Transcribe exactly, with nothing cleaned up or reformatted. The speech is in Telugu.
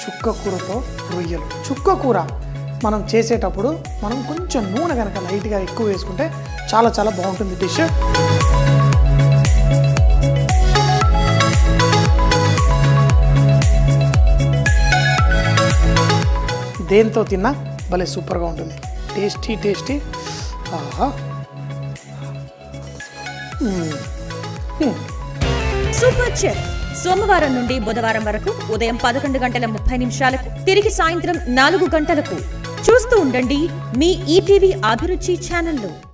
చుక్క కూరతో రొయ్యలు. చుక్క కూర మనం చేసేటప్పుడు మనం కొంచెం నూనె కనుక లైట్గా ఎక్కువ వేసుకుంటే చాలా చాలా బాగుంటుంది డిష్. దేంతో తిన్నా భలే సూపర్గా ఉంటుంది. Tasty tasty. ఆహా, సూపర్ చెఫ్ సోమవారం నుండి బుధవారం వరకు ఉదయం పదకొండు గంటల ముప్పై నిమిషాలకు, తిరిగి సాయంత్రం నాలుగు గంటలకు చూస్తూ ఉండండి మీ ఈటీవీ అభిరుచి ఛానల్లో.